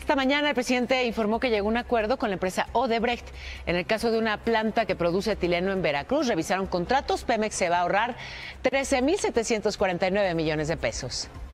Esta mañana el presidente informó que llegó a un acuerdo con la empresa Odebrecht. En el caso de una planta que produce etileno en Veracruz, revisaron contratos. Pemex se va a ahorrar 13.749 millones de pesos.